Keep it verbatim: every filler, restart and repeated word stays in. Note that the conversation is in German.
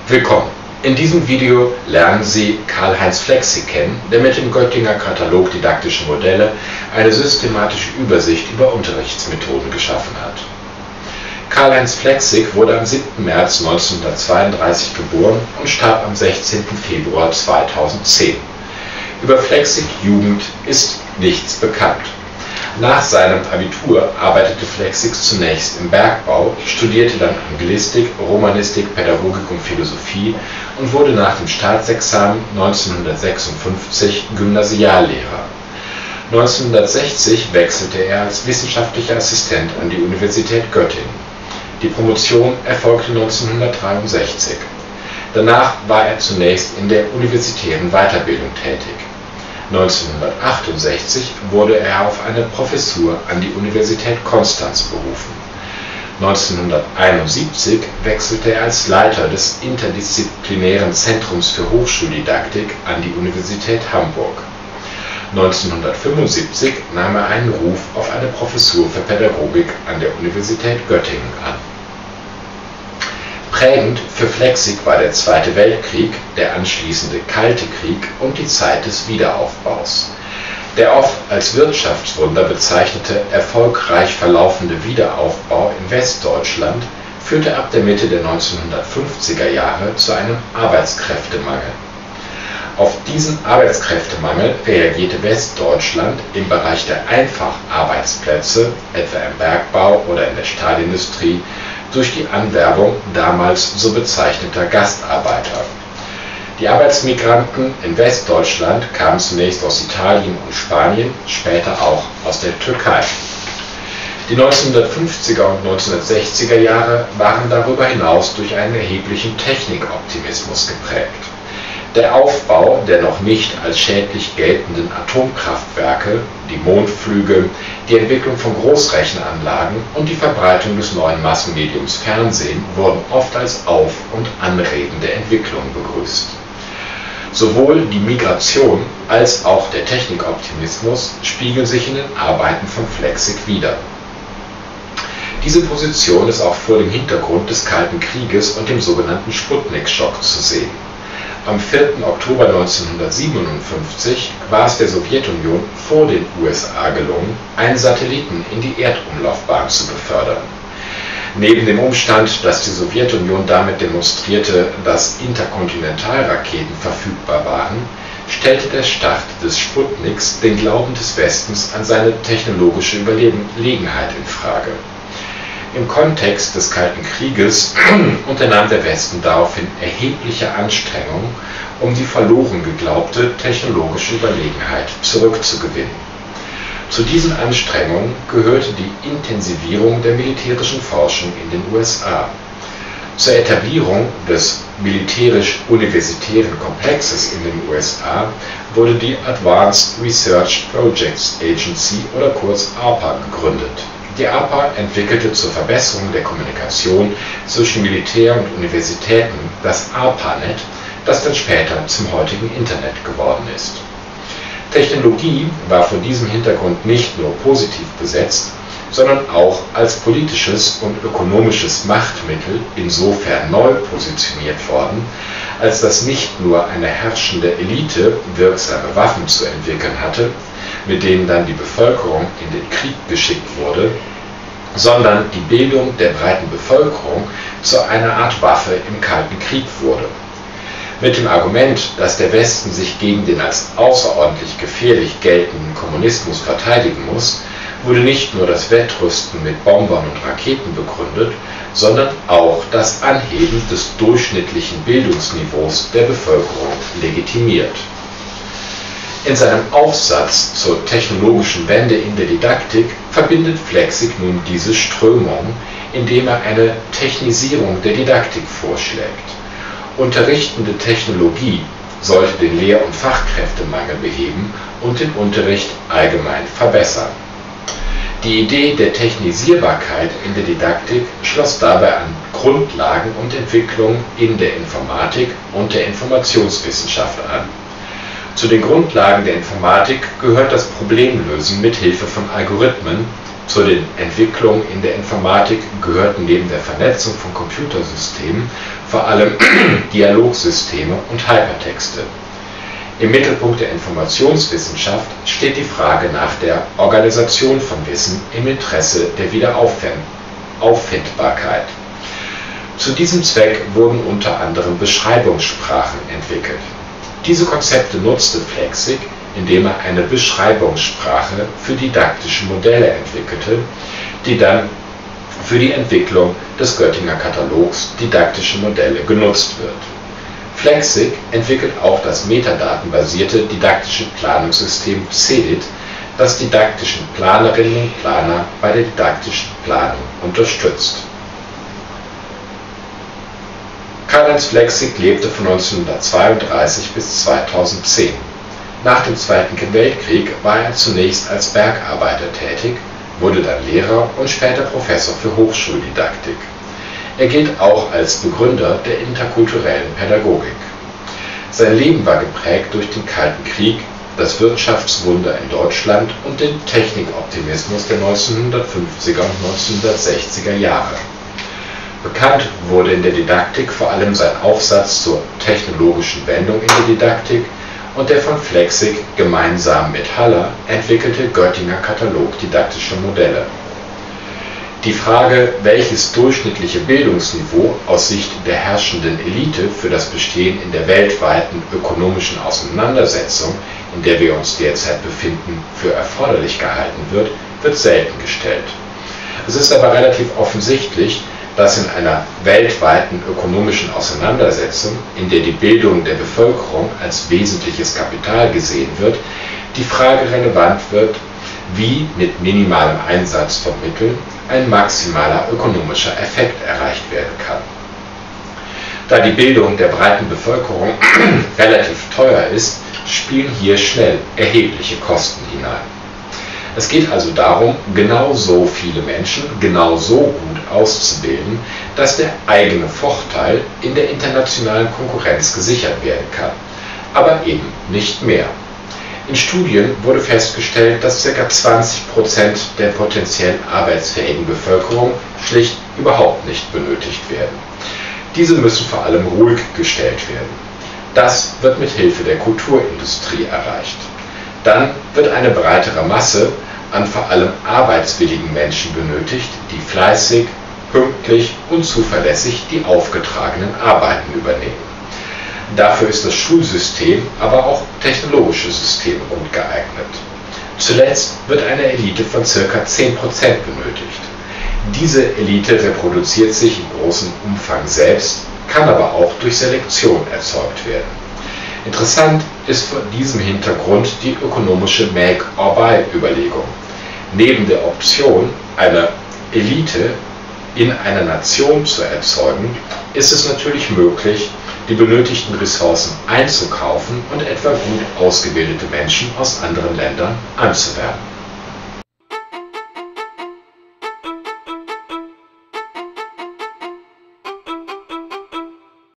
Willkommen! In diesem Video lernen Sie Karl-Heinz Flechsig kennen, der mit dem Göttinger Katalog didaktischer Modelle eine systematische Übersicht über Unterrichtsmethoden geschaffen hat. Karl-Heinz Flechsig wurde am siebten März neunzehnhundertzweiunddreißig geboren und starb am sechzehnten Februar zweitausendzehn. Über Flexigs Jugend ist nichts bekannt. Nach seinem Abitur arbeitete Flechsig zunächst im Bergbau, studierte dann Anglistik, Romanistik, Pädagogik und Philosophie und wurde nach dem Staatsexamen neunzehnhundertsechsundfünfzig Gymnasiallehrer. neunzehnhundertsechzig wechselte er als wissenschaftlicher Assistent an die Universität Göttingen. Die Promotion erfolgte neunzehnhundertdreiundsechzig. Danach war er zunächst in der universitären Weiterbildung tätig. neunzehnhundertachtundsechzig wurde er auf eine Professur an die Universität Konstanz berufen. neunzehnhunderteinundsiebzig wechselte er als Leiter des interdisziplinären Zentrums für Hochschuldidaktik an die Universität Hamburg. neunzehnhundertfünfundsiebzig nahm er einen Ruf auf eine Professur für Pädagogik an der Universität Göttingen an. Prägend für Flechsig war der Zweite Weltkrieg, der anschließende Kalte Krieg und die Zeit des Wiederaufbaus. Der oft als Wirtschaftswunder bezeichnete, erfolgreich verlaufende Wiederaufbau in Westdeutschland führte ab der Mitte der neunzehnhundertfünfziger Jahre zu einem Arbeitskräftemangel. Auf diesen Arbeitskräftemangel reagierte Westdeutschland im Bereich der Einfacharbeitsplätze, etwa im Bergbau oder in der Stahlindustrie, durch die Anwerbung damals so bezeichneter Gastarbeiter. Die Arbeitsmigranten in Westdeutschland kamen zunächst aus Italien und Spanien, später auch aus der Türkei. Die neunzehnhundertfünfziger und neunzehnhundertsechziger Jahre waren darüber hinaus durch einen erheblichen Technikoptimismus geprägt. Der Aufbau der noch nicht als schädlich geltenden Atomkraftwerke, die Mondflüge, die Entwicklung von Großrechenanlagen und die Verbreitung des neuen Massenmediums Fernsehen wurden oft als auf- und anregende Entwicklungen begrüßt. Sowohl die Migration als auch der Technikoptimismus spiegeln sich in den Arbeiten von Flechsig wider. Diese Position ist auch vor dem Hintergrund des Kalten Krieges und dem sogenannten Sputnik-Schock zu sehen. Am vierten Oktober neunzehnhundertsiebenundfünfzig war es der Sowjetunion vor den U S A gelungen, einen Satelliten in die Erdumlaufbahn zu befördern. Neben dem Umstand, dass die Sowjetunion damit demonstrierte, dass Interkontinentalraketen verfügbar waren, stellte der Start des Sputniks den Glauben des Westens an seine technologische Überlegenheit in Frage. Im Kontext des Kalten Krieges unternahm der Westen daraufhin erhebliche Anstrengungen, um die verloren geglaubte technologische Überlegenheit zurückzugewinnen. Zu diesen Anstrengungen gehörte die Intensivierung der militärischen Forschung in den U S A. Zur Etablierung des militärisch-universitären Komplexes in den U S A wurde die Advanced Research Projects Agency oder kurz A R P A gegründet. Die A R P A entwickelte zur Verbesserung der Kommunikation zwischen Militär und Universitäten das ARPANET, das dann später zum heutigen Internet geworden ist. Technologie war vor diesem Hintergrund nicht nur positiv besetzt, sondern auch als politisches und ökonomisches Machtmittel insofern neu positioniert worden, als dass nicht nur eine herrschende Elite wirksame Waffen zu entwickeln hatte, mit denen dann die Bevölkerung in den Krieg geschickt wurde, sondern die Bildung der breiten Bevölkerung zu einer Art Waffe im Kalten Krieg wurde. Mit dem Argument, dass der Westen sich gegen den als außerordentlich gefährlich geltenden Kommunismus verteidigen muss, wurde nicht nur das Wettrüsten mit Bombern und Raketen begründet, sondern auch das Anheben des durchschnittlichen Bildungsniveaus der Bevölkerung legitimiert. In seinem Aufsatz zur technologischen Wende in der Didaktik verbindet Flechsig nun diese Strömung, indem er eine Technisierung der Didaktik vorschlägt. Unterrichtende Technologie sollte den Lehr- und Fachkräftemangel beheben und den Unterricht allgemein verbessern. Die Idee der Technisierbarkeit in der Didaktik schloss dabei an Grundlagen und Entwicklungen in der Informatik und der Informationswissenschaft an. Zu den Grundlagen der Informatik gehört das Problemlösen mit Hilfe von Algorithmen. Zu den Entwicklungen in der Informatik gehörten neben der Vernetzung von Computersystemen vor allem Dialogsysteme und Hypertexte. Im Mittelpunkt der Informationswissenschaft steht die Frage nach der Organisation von Wissen im Interesse der Wiederauffindbarkeit. Zu diesem Zweck wurden unter anderem Beschreibungssprachen entwickelt. Diese Konzepte nutzte Flechsig, indem er eine Beschreibungssprache für didaktische Modelle entwickelte, die dann für die Entwicklung des Göttinger Katalogs didaktische Modelle genutzt wird. Flechsig entwickelt auch das metadatenbasierte didaktische Planungssystem CEDIT, das didaktischen Planerinnen und Planer bei der didaktischen Planung unterstützt. Karl-Heinz Flechsig lebte von neunzehnhundertzweiunddreißig bis zweitausendzehn. Nach dem Zweiten Weltkrieg war er zunächst als Bergarbeiter tätig, wurde dann Lehrer und später Professor für Hochschuldidaktik. Er gilt auch als Begründer der interkulturellen Pädagogik. Sein Leben war geprägt durch den Kalten Krieg, das Wirtschaftswunder in Deutschland und den Technikoptimismus der neunzehnhundertfünfziger und neunzehnhundertsechziger Jahre. Bekannt wurde in der Didaktik vor allem sein Aufsatz zur technologischen Wendung in der Didaktik und der von Flechsig gemeinsam mit Haller entwickelte Göttinger Katalog didaktischer Modelle. Die Frage, welches durchschnittliche Bildungsniveau aus Sicht der herrschenden Elite für das Bestehen in der weltweiten ökonomischen Auseinandersetzung, in der wir uns derzeit befinden, für erforderlich gehalten wird, wird selten gestellt. Es ist aber relativ offensichtlich, dass in einer weltweiten ökonomischen Auseinandersetzung, in der die Bildung der Bevölkerung als wesentliches Kapital gesehen wird, die Frage relevant wird, wie mit minimalem Einsatz von Mitteln ein maximaler ökonomischer Effekt erreicht werden kann. Da die Bildung der breiten Bevölkerung relativ teuer ist, spielen hier schnell erhebliche Kosten hinein. Es geht also darum, genau so viele Menschen genau so gut auszubilden, dass der eigene Vorteil in der internationalen Konkurrenz gesichert werden kann, aber eben nicht mehr. In Studien wurde festgestellt, dass ca. zwanzig Prozent der potenziell arbeitsfähigen Bevölkerung schlicht überhaupt nicht benötigt werden. Diese müssen vor allem ruhig gestellt werden. Das wird mit Hilfe der Kulturindustrie erreicht. Dann wird eine breitere Masse an vor allem arbeitswilligen Menschen benötigt, die fleißig, pünktlich und zuverlässig die aufgetragenen Arbeiten übernehmen. Dafür ist das Schulsystem, aber auch technologische Systeme gut geeignet. Zuletzt wird eine Elite von ca. zehn Prozent benötigt. Diese Elite reproduziert sich in großem Umfang selbst, kann aber auch durch Selektion erzeugt werden. Interessant ist vor diesem Hintergrund die ökonomische Make-or-Buy-Überlegung. Neben der Option, eine Elite in einer Nation zu erzeugen, ist es natürlich möglich, die benötigten Ressourcen einzukaufen und etwa gut ausgebildete Menschen aus anderen Ländern anzuwerben.